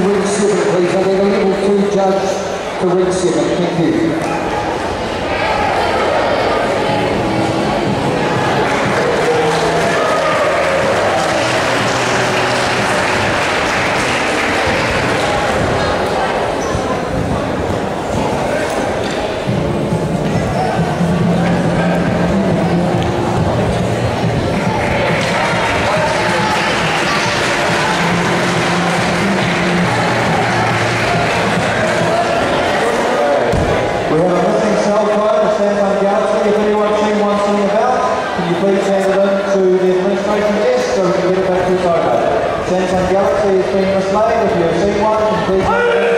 ring seven, please. I need a level 2 judge for ring 7. Thank you. We have a missing cell phone, a Samsung Galaxy. If anyone's seen one sitting about, can you please hand it in to the administration desk so we can get it back to the photo. Samsung Galaxy is being mislaid. If you've seen one, can you please hand it in.